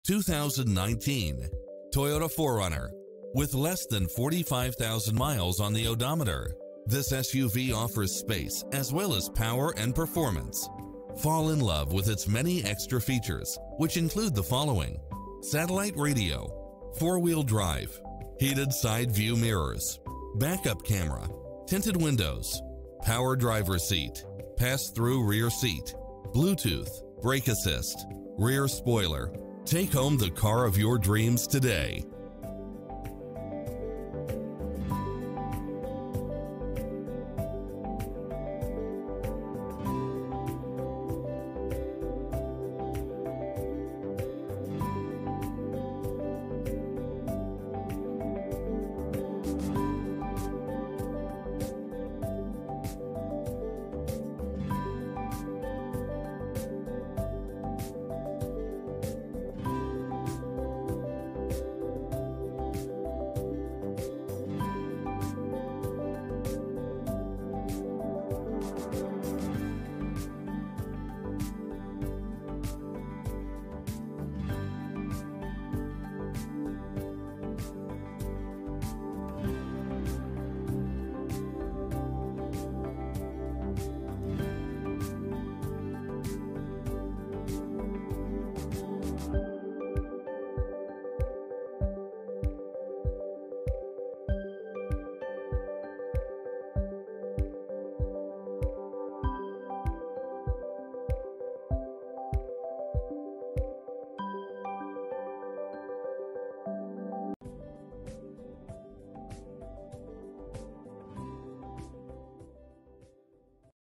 2019 Toyota 4Runner. With less than 45,000 miles on the odometer, this SUV offers space as well as power and performance. Fall in love with its many extra features, which include the following: satellite radio, four-wheel drive, heated side view mirrors, backup camera, tinted windows, power driver seat, pass-through rear seat, Bluetooth, brake assist, rear spoiler. Take home the car of your dreams today.